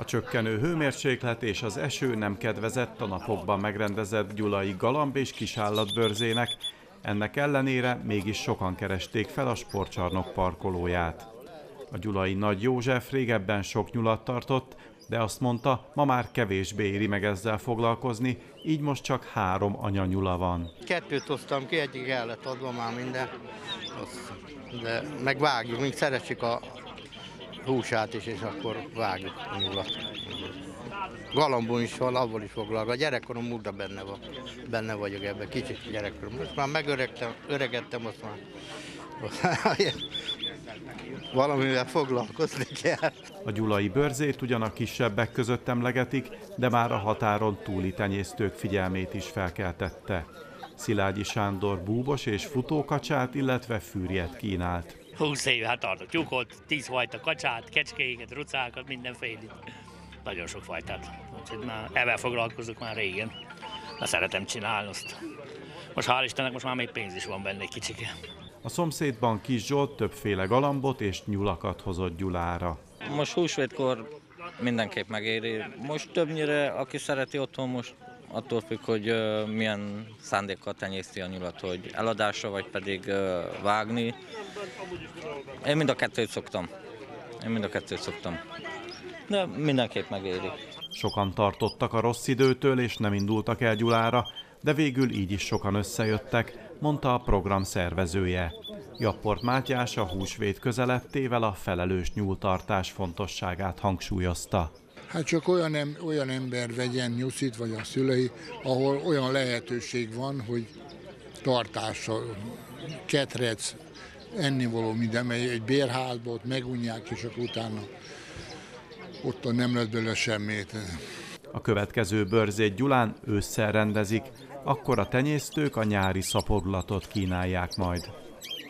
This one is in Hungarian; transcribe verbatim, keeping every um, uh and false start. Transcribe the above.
A csökkenő hőmérséklet és az eső nem kedvezett a napokban megrendezett gyulai galamb- és kisállatbörzének, ennek ellenére mégis sokan keresték fel a sportcsarnok parkolóját. A gyulai Nagy József régebben sok nyulat tartott, de azt mondta, ma már kevésbé éri meg ezzel foglalkozni, így most csak három anyanyula van. Kettőt hoztam ki, egyik el lett adva már minden, de megvágjuk, még szeretjük a húsát is, és akkor vágjuk a nyulat. Galambon is van, abból is foglalok. A gyerekkorom múlta benne van. Benne vagyok ebben, kicsit gyerekkorom. Most már megöregtem, öregettem, most már valamivel foglalkozni kell. A gyulai börzét ugyan a kisebbek között emlegetik, de már a határon túli tenyésztők figyelmét is felkeltette. Szilágyi Sándor búbos és futókacsát, illetve fűrjet kínált. húsz éve tartok tyúkot, tíz fajta kacsát, kecskéket, rucákat, mindenfélét. Nagyon sok fajtát. Úgyhogy már ebben foglalkozok már régen. Na, szeretem csinálni azt. Most hál' Istennek most már még pénz is van benne egy kicsike. A szomszédban Kis Zsolt többféle galambot és nyulakat hozott Gyulára. Most húsvétkor mindenképp megéri. Most többnyire, aki szereti otthon, most attól függ, hogy uh, milyen szándékkal tenyészti a nyulat, hogy eladásra, vagy pedig uh, vágni. Én mind a kettőt szoktam. Én mind a kettőt szoktam. De mindenképp megéri. Sokan tartottak a rossz időtől, és nem indultak el Gyulára, de végül így is sokan összejöttek, mondta a program szervezője. Japport Mátyás a húsvét közelettével a felelős nyúltartás fontosságát hangsúlyozta. Hát csak olyan, em, olyan ember vegyen nyuszit, vagy a szülei, ahol olyan lehetőség van, hogy tartással, ketrec, ennivaló minden, mely egy bérházba ott megunják, és akkor utána ott nem lesz belőle semmit. A következő börzét Gyulán ősszel rendezik, akkor a tenyésztők a nyári szaporulatot kínálják majd.